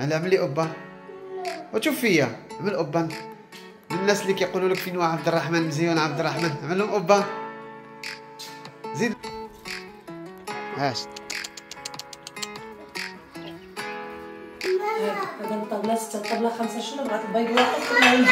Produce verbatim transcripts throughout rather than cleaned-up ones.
على عملي اوبا وشوف فيا عمل اوبا. من الناس اللي كيقولوا لك فين هو عبد الرحمن مزيان عبد الرحمن، عمل لهم اوبا. زيد عاش. هذا الطبلة ستة الطبلة خمسة شنو بغات البيض واحد.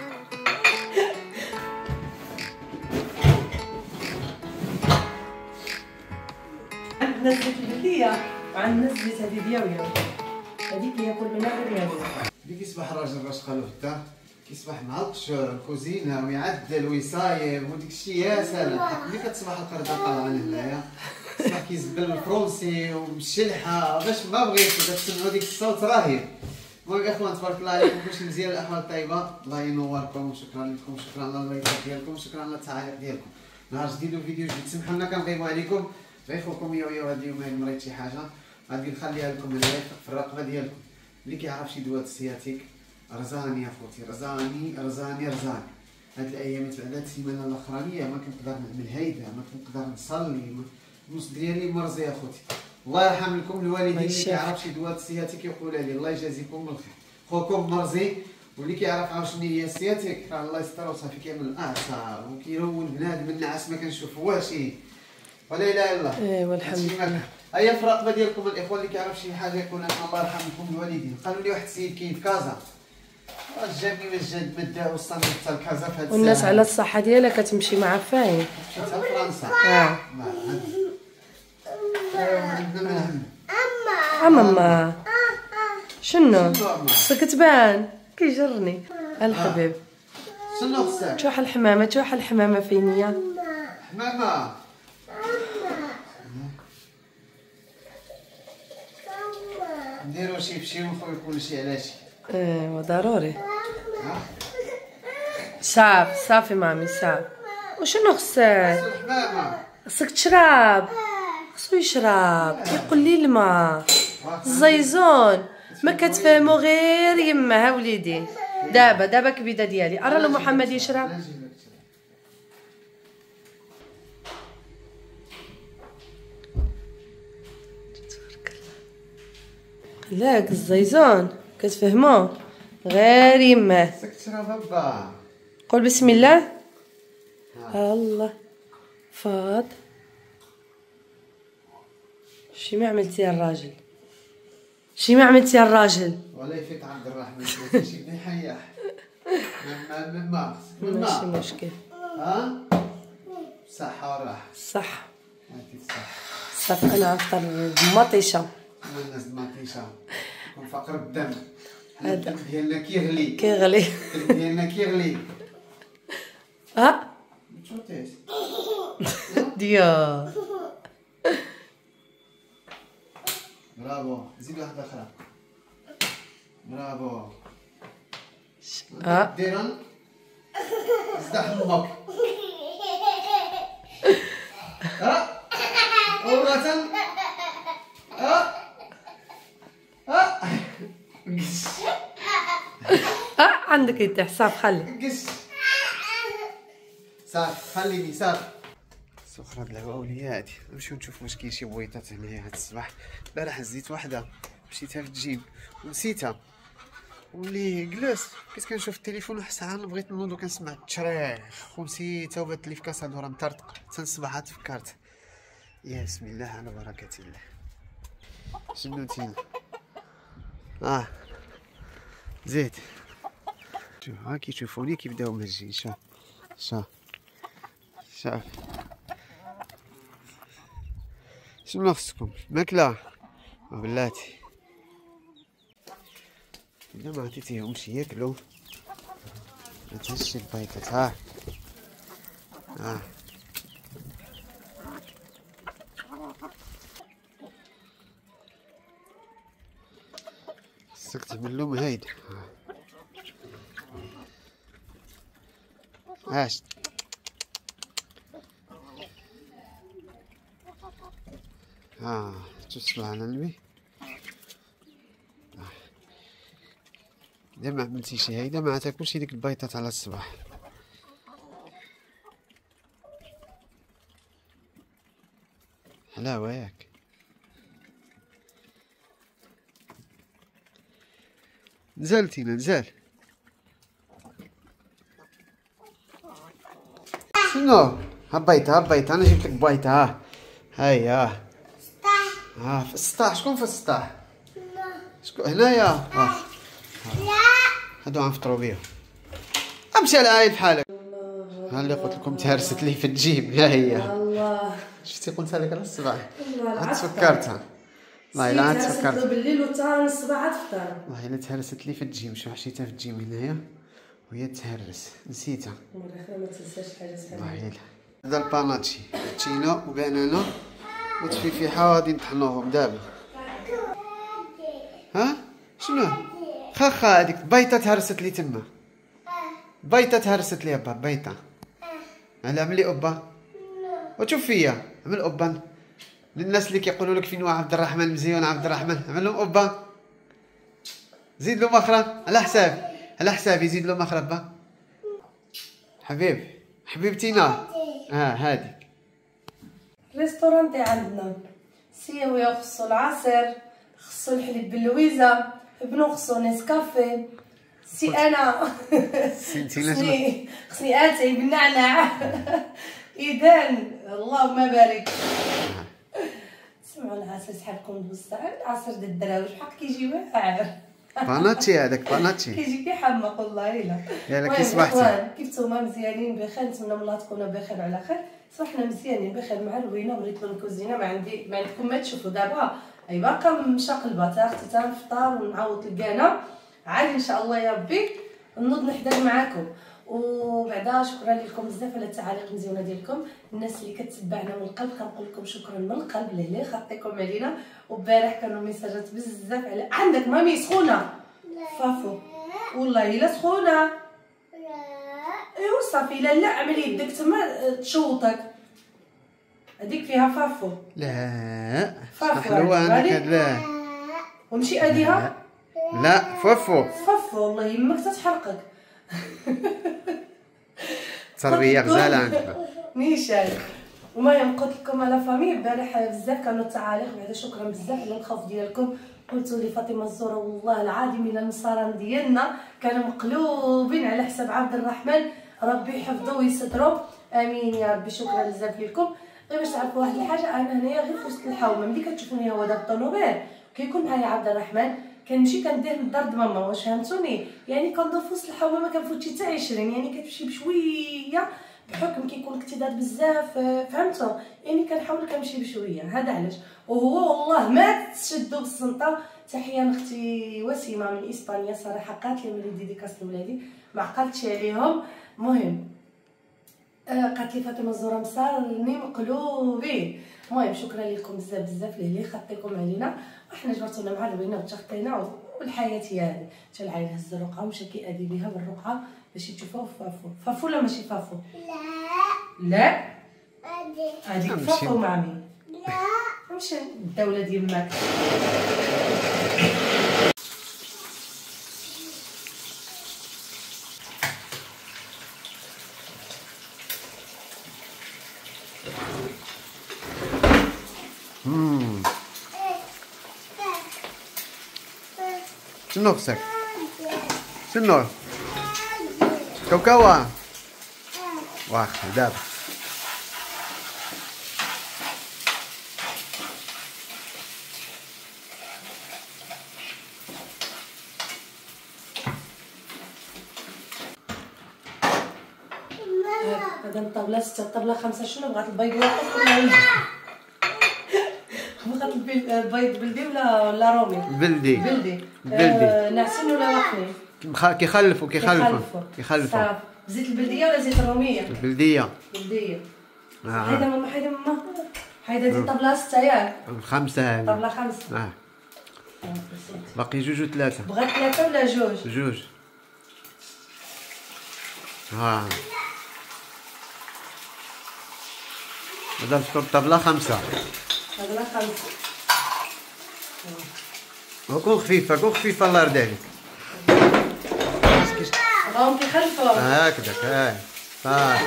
عندنا زيت البلدية وعندنا زيت هذه دياوية، هذيك ياكل منها غير هذه. اللي كيصبح الراجل باش قالو في الدار كيصبح معطش الكوزينه ويعدل ويصايب وديك الشيء يا سلام. ملي كتصبح القرده طالعه لهنايا صبح كيزبل الفرونسي وبالشلحه باش ما بغيتو كتسمعوا ديك الصوت رهيب. المهم اخوان تبارك الله عليكم كلشي مزيان، الاحوال الطيبه، الله ينوركم وشكرا لكم، شكرا على اللايكات ديالكم، شكرا على التعاليق ديالكم. نهار جديد وفيديو جديد، سمحوا لنا كنغيبوا عليكم، غير خوكم يو يو. هاد اليوم هاد مريت شي حاجه غادي نخليها لكم هنايا في الرقبه ديالكم. اللي كيعرف شي دوات السياتيك رزاني يا خوتي، رزاني رزاني رزاني. هاد الايام تاع هاد السيمانه الاخرانيه ما كنقدر نعمل هيدا، ما كنقدر نصلي، النص ديالي مرزي يا خوتي. الله يرحم لكم الوالدين اللي كيعرف شي دوات السياتيك يقول لي الله يجازيكم بالخير. خوكم مرزي، واللي كيعرف عاوش شنو هي السياتيك راه الله يستر وصافي كيعمل الاعصار وكيلون بنادم النعاس ما كنشوفوهاش ولا اله الا الله. ايوا الحمد لله. هيا في الرقبه ديالكم الاخوه اللي كيعرف شي حاجه يقول لنا الله يرحم لكم الوالدين. قالوا لي واحد السيد كاين في كازا جابني من الجد ما داو وصلني حتى لكازا في هاد الساعه، والناس على الصحه ديالها كتمشي مع فاين مشيت لفرنسا. اه اما ماما شنو خصك تبان كيجرني الحبيب. شنو خصك؟ تروح الحمامه تروح الحمامه فين هي؟ حمامه نديرو شي بشي ونخوي كلشي على شي. ايوا ضروري. صافي صافي مامي صافي. وشنو خصك؟ حمامه خصك تشرب، خصو يشرب يقول لي الماء. الزيزون ما كتفهموا غير يما. ها وليدي دابا دابا كبيده ديالي ارى له محمد يشرب. لاك الزيزون كتفهموا غير يماه. خصك تشرب هبا. قول بسم الله. الله فاض شي ما عملتي يا الراجل، شي ما عملتي يا الراجل. ولا يفيت عبد الرحمن ماشي بني حياح من ما ماشي مشكل. ها صحة وراحة. صح هاتي الصحة. صافي انا غنفطر بمطيشه. الناس مطيشه يكون فقر الدم. الدم ديالنا كيغلي كيغلي الدم ديالنا كيغلي. ها متشوتيش ديال برافو. زيد واحدة أخرى. برافو. ها ديران ازدح امك. ها ورة ها ها قش ها عندك يتح صافي خلي قش صافي خليني صافي. سخرة اللعبة أولياتي. نمشيو نشوف واش كاين شي بويطات هنايا هاد الصباح. البارح هزيت وحدة مشيتها في الجيم ونسيتها ولي جلست كنت كنشوف التليفون واحد الساعه بغيت نوض وكنسمع التشريخ ونسيتها وبات لي في كاس دورة مطرطق حتى الصباح عاد تفكرت. يا بسم الله على بركة الله. شنو تينا اه زيد شوف ها كيشوفوني كيبداو مهجين. شوف شوف شوف شنو خصكم ماكلة بلاتي إلا ما عطيتيهمش ياكلو ما تهزش البيضات. ها ها خصك تعملهم هيدا. عاش ها تسمع على النبي. إذا ما عملتيش هيدا ما تاكلش ديك البيضات على الصباح. حلاوة ياك. نزال تينا نزال. شنو؟ ها بيضة ها بيضة، أنا جبت لك بيضة. ها هاي ها ها في السطاح. شكون في السطاح؟ شكون هنايا؟ ها هادو غنفطرو بيهم. امشي على عايل بحالك. ها اللي قلت لكم تهرست لي في الجيب. ها هي الله شفتي قلتها لك على الصباح. الله عاد تفكرتها والله الا عاد تفكرت بالليل وتا الصباح عاد فطر. والله الا تهرست لي في الجيم. شو حشيتها في الجيم هنايا وهي تهرس نسيتها. ما تنساش حاجه سهله. والله الا هذا الباناتشي تشينا وبنانا وتفيفيحه غادي نطحنوهم دابا. ها شنو خاخا هذيك بيضه تهرست لي تما. بيضه تهرست لي با بيضه. على عملي اوبا وتشوف فيا عمل اوبا للناس اللي كيقولوا لك فين هو عبد الرحمن مزيون. عبد الرحمن عمل لهم اوبا. زيد له مخرة على حسابي على حسابي. زيد له مخرة با حبيب حبيبتينا. ها هادي الريستوران تاع عندنا سيوي خصو العصير، خصو الحليب باللويزه، ابنو خصو نسكافيه، سي انا خصني خصني اتاي بالنعناع. اذا اللهم بارك. سمعوا العصير سحبكم بوسع العصير د الدراوش بحق كيجي واعر. باناتشي هذاك باناتشي كيجي كيحمق والله الا. يلا كي صبحتي كيف نتوما مزيانين بخير؟ نتمنى من الله تكونوا بخير وعلى خير. صحنا مزيانين بخير مع الوينه. بغيت لكم الكوزينه ما عندي ما عندكم ما تشوفوا دابا اي باقا مشقلبه تا اختي تا نفطر ونعاود تلقانا عاد ان شاء الله يا ربي نوض نحضر معاكم. وبعدا شكرا لكم بزاف على التعاليق المزيونه ديالكم. الناس اللي كتتبعنا من القلب كنقول لكم شكرا من القلب للي خطيكم علينا. وبارح كانوا ميساجات بزاف على عندك مامي سخونه فافو والله الا سخونه. لا ايوا صافي لا لا عملي يدك تما تشوطك هذيك فيها فافو. لا فافو حلوه عندك. لا ومشي اديها لا فافو فافو والله يمك تتحرقك. تربيه غزاله عندك نيشان. المهم قلت لكم على فامي البارح بزاف كانوا التعاليق. بعدا شكرا بزاف على الخوف ديالكم. قلتوا لي فاطمه الزهراء والله العظيم من المصاران ديالنا كانوا مقلوبين على حساب عبد الرحمن. ربي يحفظه ويستره امين يا ربي. شكرا بزاف لكم. غير باش تعرفوا واحد الحاجه انا هنايا غير في وسط الحومه ملي كتشوفوني هو داك الطونوبيل كيكون معايا عبد الرحمن كنمشي كندير للدار د ماما. واش فهمتوني؟ يعني كندور في وسط الحومه ما كنفوتش حتى عشرين يعني كتمشي بشويه بحكم كيكون الاكتظاظ بزاف. فهمتوا؟ يعني كنحاول كنمشي بشويه. هذا علاش. وهو والله ما تشدوا بالسنطه. تحيه لاختي وسيمه من اسبانيا صراحه قالت لي ملي ديديكاس لولادي ما عقلتش عليهم. المهم قالت لي فاطمه الزهراء مصارني مقلوبين. المهم شكرا لكم بزاف بزاف اللي خطيكم علينا. وحنا جبرتونا مع الوينه وتخطينا والحياه هي هذه. حتى العيل هز الرقعه ومشى كيأدي بها بالرقعه باش تشوفوه فافو. فافو ولا ماشي فافو؟ لا لا هذيك فافو مامي. لا مشى الدوله ديال ماك. امم شنو خصك؟ شنو؟ كاوكاوا واخا دابا هذا الطبله ستة الطبله خمسة. شنو بغات البيض واقف ولا بغات البيض بلدي ولا ولا رومي؟ بلدي بلدي بلدي. آه ناعسين ولا واقفين؟ كيخلفوا كيخلفوا كيخلفوا. صافي. زيت البلديه ولا زيت الروميه؟ البلديه. بلديه. آه. حيدا ماما حيدا ماما حيدا دي الطبله ستة ياك؟ خمسة هذه. طبله خمسة. اه باقي جوج وثلاثة. بغات ثلاثة ولا جوج؟ جوج. ها هذا الفطور الطبلة خمسة. طبله خمسة. كون خفيفة كون خفيفة الله يرضي عليك. راهم كيخلفوا. هكذاك هاي صافي.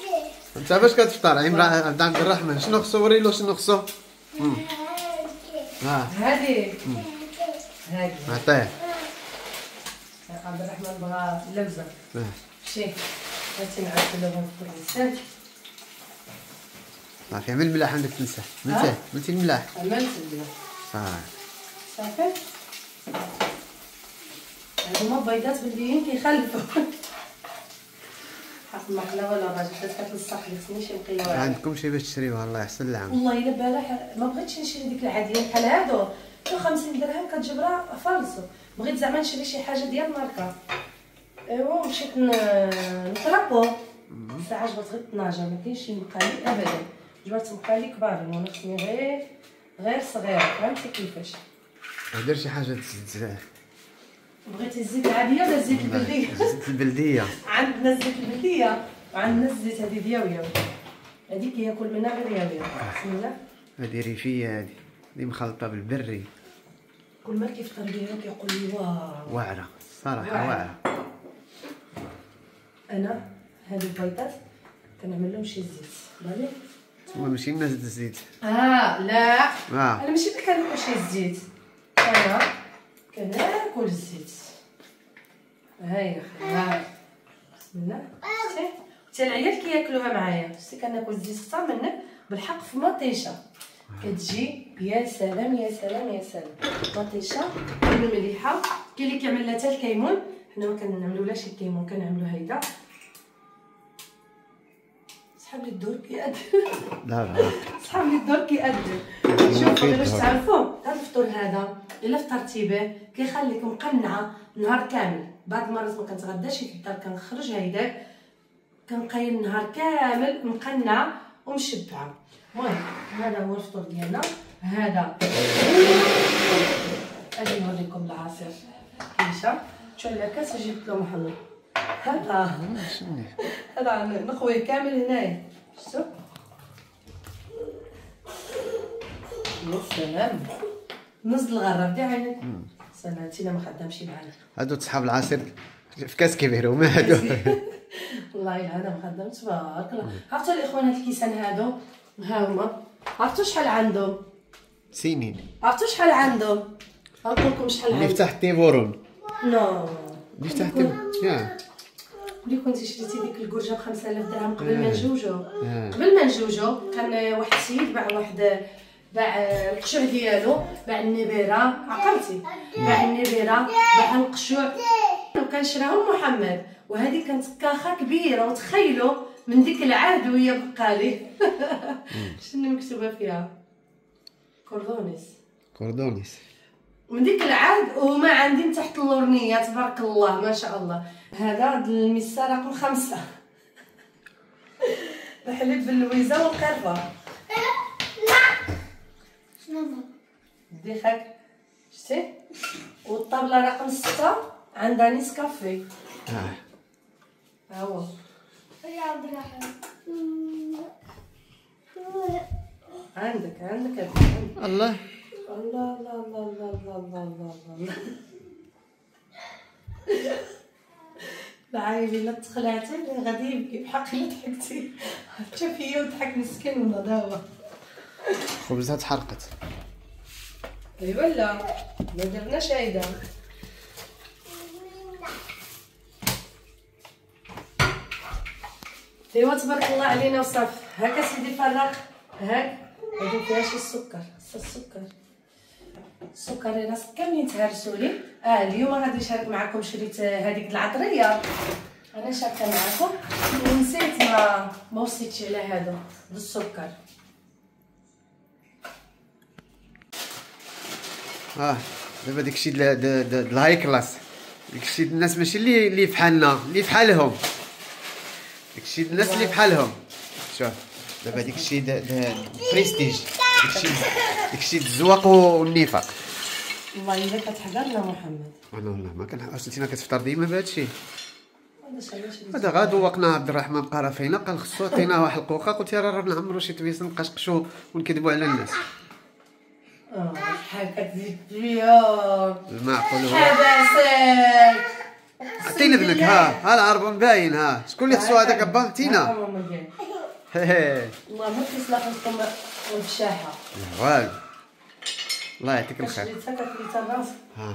انت باش كتفطر عمران عبد الرحمن؟ شنو خصو وريلو شنو خصو؟ اه هذه هذه عطيه. عبد الرحمن بغا اللوزه. اه مشي بغيتي نعدلوهم في الكريستال. صافي عمل الملاح عندك تنسى. ملتيه ملتي الملاح. عملت الملاح صافي صافي. هما بيضات بلديين كيخلفوا. حق المقله ولا راجل حتى كانت للصاح اللي خصني شي مقله. عندكم شي باش تشريوها الله يحسن العام. والله الا البارح ما بغيتش نشري ديك العاديه بحال هادو خمسين درهم كتجيب راه فالصو. بغيت زعما نشري شي حاجه ديال ماركه. ايوا مشيت نطرابو الساعه جبت غير اثناش ما كاينش شي مقالي ابدا. جبت مقالي كبار وانا خصني غير غير صغير فهمتي كيفاش. دير شي حاجه تزيد. بغيتي الزيت العاديه ولا الزيت البلديه؟ الزيت البلديه. عندنا الزيت البلديه وعندنا الزيت هذه دياويه. هذيك ياكل منها غير ياويه. بسم الله. هذه ريفيه هذه اللي مخلطه بالبري. كل ما كيفطر بها كيقول لي واو واعره صراحه واعره. انا هاد البيضات كنعمل لهم شي زيت بالي. هو ماشي الناس الزيت. اه لا اه انا ماشي اللي كناكل شي الزيت. انا كناكل الزيت. هاي ها بسم الله. شتي حتى العيال كياكلوها معايا. شتي كناكل الزيت حتى منك بالحق في مطيشه كتجي يا سلام يا سلام يا سلام. مطيشه مليحه. كاين اللي كيعمل لها حتى الكيمون. حنا ما كنعملولاش الكيمون كنعملو هيدا. صحاب لي الدور كيأدب. لا لا صحاب لي الدور كيأدب. شوفوا باش تعرفوا هذا الفطور هذا الا فطرتي به كيخليك مقنعه نهار كامل. بعض المرات ما كنتغداش في الدار كنخرج هيداك كنقيل النهار كامل مقنعه ومشبعه. المهم هذا هو الفطور ديالنا. هذا اجي نوريكم العصير كيشا. شوف العكاس جبت له محمد. هذا هذا نخويه كامل هنايا. شفتوا يا سلام. نزل الغراب دي عينك. سنتينا ما خدامش معنا. هادو صحاب العصير في كاس كبير هما هادو. والله الا هذا ما خدام تبارك الله. عرفتوا الاخوان هاد الكيسان هادو ها هما عرفتوا شحال عندهم؟ سنين. عرفتوا شحال عندهم؟ غنقول لكم شحال عندهم. مفتاح تيبورون. نو مفتاح تيبورون يا ملي كنتي شريتي ديك الكرجه ب خمسة آلاف درهم قبل ما نجوجو. قبل ما نجوجو كان واحد السيد باع واحد باع القشوع ديالو باع النبيره عقلتي باع النبيره باع القشوع وكان شراهم محمد. وهذه كانت كاخه كبيره وتخيلوا من ديك العهد وهي بقالي. شنو مكتوبه فيها؟ كوردونيس. كوردونيس من ديك العهد وما عندي تحت اللورنيه تبارك الله ما شاء الله. هذا المسا رقم خمسة. الحليب باللويزه والقرفه. شنو ديخك شتي. والطابله رقم ستة عندها نيسكافي. اه ها هو يا عبد الرحمن. عندك عندك الله الله الله الله الله الله الله الله. العايله الا تخلعتي غادي يبكي بحق الا ضحكتي. حتى فيا وضحك مسكين ولا داوا. خبزها تحرقت. ايوا لا ما درناش هيدا. ايوا تبارك الله علينا وصافي. هاكا سيدي فرق هاك هادي فيها شي السكر. السكر السكر الناس كاملين تهرسوا لي. اه اليوم غادي نشارك معكم. شريت هذيك العطريه انا شاركه معكم ونسيت ما ما وصيتش على هذا بالسكر. اه دابا داكشي د الهاي كلاس. داكشي الناس ماشي اللي اللي فحالنا اللي فحالهم. داكشي الناس اللي فحالهم. شوف دابا داكشي د بريستيج. داكشي داكشي الزواق والنفاق. والله الا كتحضرنا محمد. انا والله ما كان اصلتينا كتفطر ديما بهذا الشيء. هذا هذا غا دوقنا عبد الرحمن بقى فينا قال خصو عطينا واحد القوقه. قلت يا راه نعمرو شي تبيس نقشقشو ونكذبوا على الناس. اه شحال كتزيد فيا المعقول هو حبسك. عطينا ابنك. ها ها العربون باين. ها شكون اللي خصو هذاك با عطينا. والله ما كيصلح لكم الفشاحه والو. الله يعطيك الخير. شريتها كتريتها الراس. ها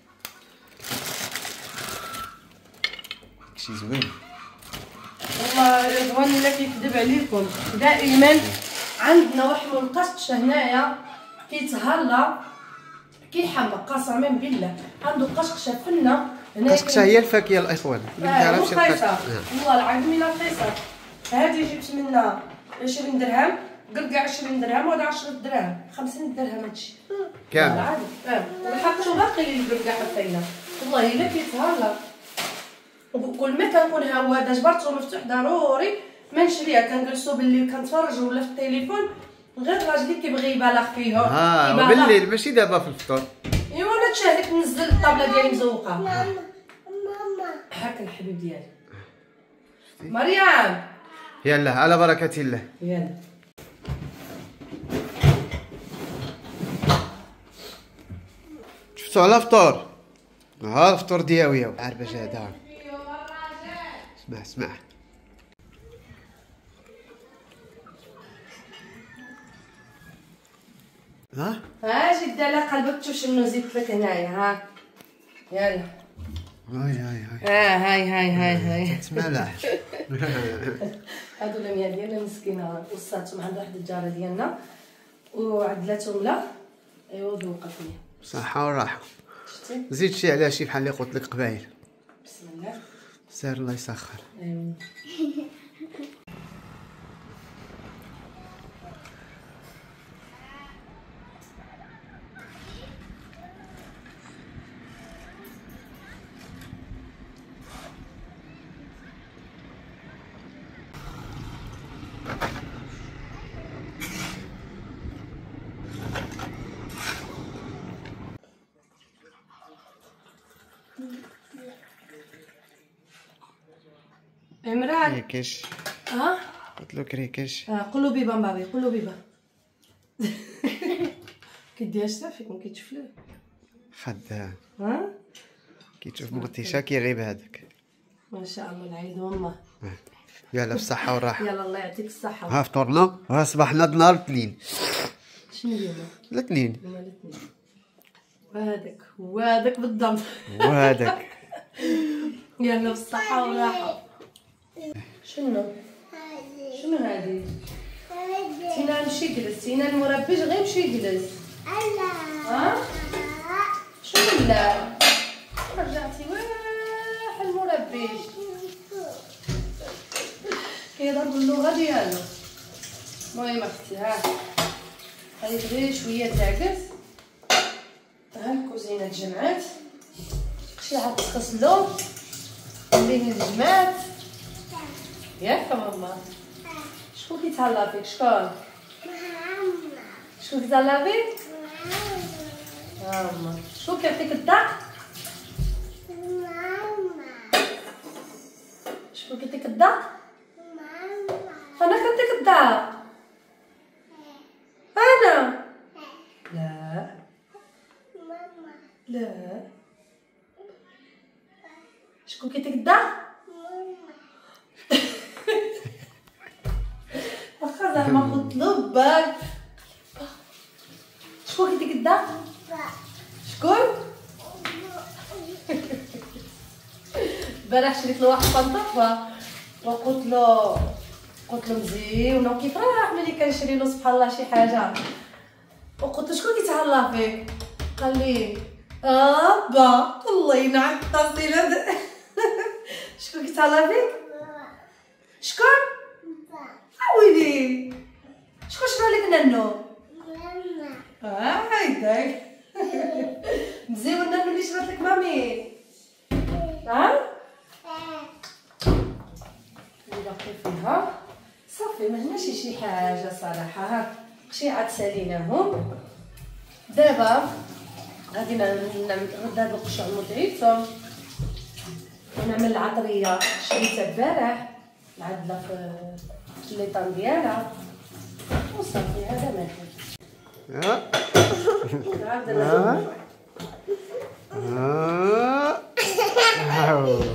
شي زوين والله رضوان الا كيكذب عليكم دائما عندنا واحد القشقش هنايا كيتهلا كيحمق قسما بالله عنده قشقشه فنه هنا. قشقشه هي الفاكهه الاخوان ما تعرفش القشقشه والله العظيم الا رخيصه. هذه جبت منها عشرين درهم قرقع عشرين درهم وهذا عشرة دراهم خمسين درهم هادشي كامل عادي. اه وحطوا باقي القرقع حطينا والله الا كيتهلا. وكل ما كنكون هاوده جبرتو مفتوح ضروري ما نشريها كنجلسو بالليل كنتفرجوا ولا في التليفون غير راجلي كيبغي يبالغ فيهم. اه وبالليل ماشي دابا في الفطور. ايوا انا تشاهدك ننزل الطابله ديالي مزوقه. ماما هاك الحبيب ديالي مريم. يلا على بركه الله. يلا شفتو على فطور. ها الفطور دياويه عارفه هذا. اسمع اسمع ها ها جد على قلبك شوف شنو زدت لك هنايا. ها يلا هاي هاي هاي اه هاي هاي هاي هاي تسمع لاح. هادو لميا ديالنا مسكينه وصاتهم عند واحد الجاره ديالنا وعدلاتهم لا ايوا ذوقت ليا صحه وراحه. شتي زيد شي على شي بحال اللي قلت لك قبايل. بسم الله سير الله يسخر. ايوا عمران كريكش. ها قلت له كريكش. اه قولوا بيبا مبابي قولوا بيبا. كدير اش فيكم كيتشوف ليه خدام. ها كيتشوف مغطيشه كيغيب هذاك. ما شاء الله العيد والله. يلا بالصحه والراحه. يلا الله يعطيك الصحه. ها فطرنا ها صبحنا نهار الاثنين. شنو اليوم الاثنين هما الاثنين وهذاك وهذاك بالضبط وهذاك. يلا بالصحه والراحه. شنو شنو هادي تينا نمشي جلس تينا المربي غير يمشي يجلس. ها شنو لا رجعتي واح المربي كيضرب اللغه ديالو. المهم اختي ها هاي غير شويه تعكس. ها الكوزينه تجمعات شي عاد تغسلو اللي الجمعات ياك ماما. شكون كيتهلا فيك شكون شكون كيتهلا فيك ماما. شكون كيعطيك الضغط شكون كيعطيك الضغط انا كنعطيك الضغط انا لا لا. شكون كيعطيك الضغط واخا زعما قلت له باك. شكون كيديك الضغط شكون البارح شريت له واحد البنطوفه وقلت له قلت له مزيونه وكيفرح ملي كنشري له سبحان الله شي حاجه. وقلت له شكون كيتهلا فيك قال لي ابا الله ينعم التصيل هذا. شكون كيتهلا فيك شكون ويلي شكون شرا لك نانو اه هايداك مزيون نانو اللي شرات لك مامي. ها اللي باقي فيها صافي ما هناش شي حاجه صراحه. ها شي عاد ساليناهم دابا غادي نعمل غدا هاد القشع المدعيتهم ونعمل العطريه شريتها البارح العدله في الليطان ديالها وصافي هذا ما كاين. ها ها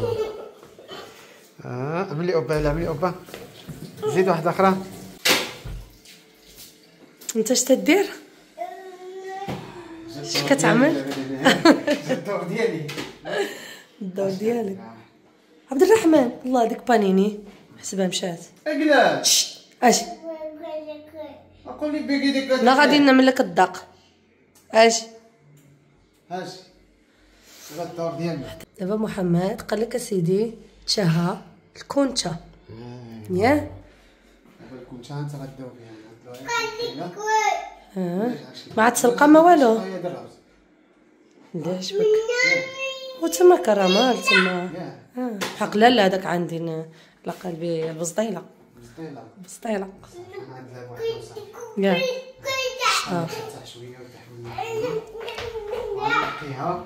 ها عملي اوبا لا عملي اوبا. زيد واحده اخرى. انت اش تدير اش كتعمل؟ الدور ديالي الدور ديالك عبد الرحمن. الله هذيك بانيني حسبها مشات. اجلس اش اقول لك بيجي ديك لا غادي نعمل لك الدق. اش اش هذا الدور ديالنا. دابا محمد قال لك اسيدي تشهى الكونتا ياه دابا الكونتا انت غدوي فيها. اه ما عاد تلقى ما والو. لا عجبك وتما كرامال تما. اه حق لا لا هذاك عندي على قلبي البزطيله. بزطيله بزطيله انا عندها واحد وصح ياه اه تاع شويه وتحمل نقيها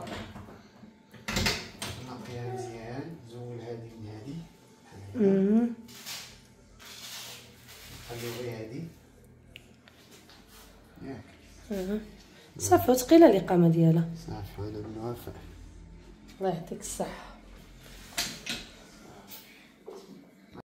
نقيها مزيان. زول هادي من هادي امم خليو غير هادي ياك صافي وثقيله الاقامه ديالها. صافي انا موافق. الله يعطيك الصحه.